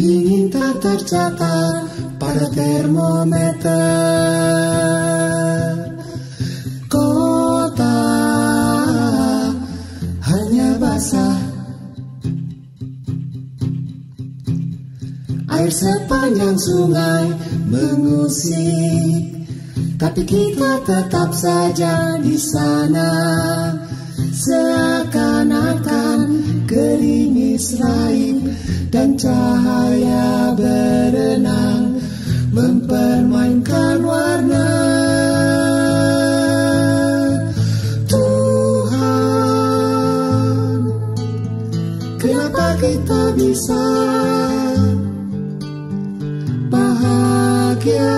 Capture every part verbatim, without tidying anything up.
Dingin tak tercatat pada termometer. Kota hanya basah, air sepanjang sungai mengusik, tapi kita tetap saja di sana. Seakan-akan gerimis raib dan cahaya berenang mempermainkan warna. Tuhan, kenapa kita bisa bahagia?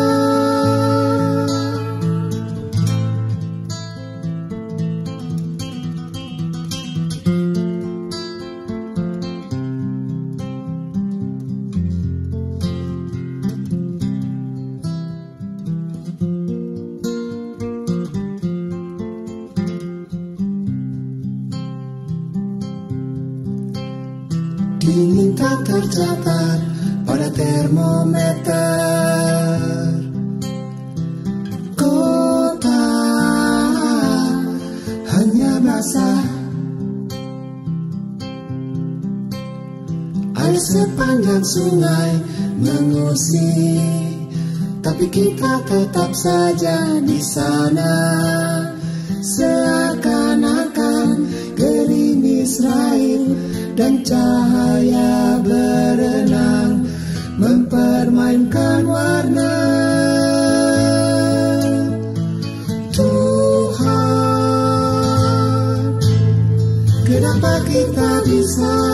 Dingin tak tercatat pada termometer. Kota hanya basah, air sepanjang sungai mengusik, tapi kita tetap saja di sana. Seakan-akan gerimis raib dan cahaya berenang mempermainkan warna. Tuhan, kenapa kita bisa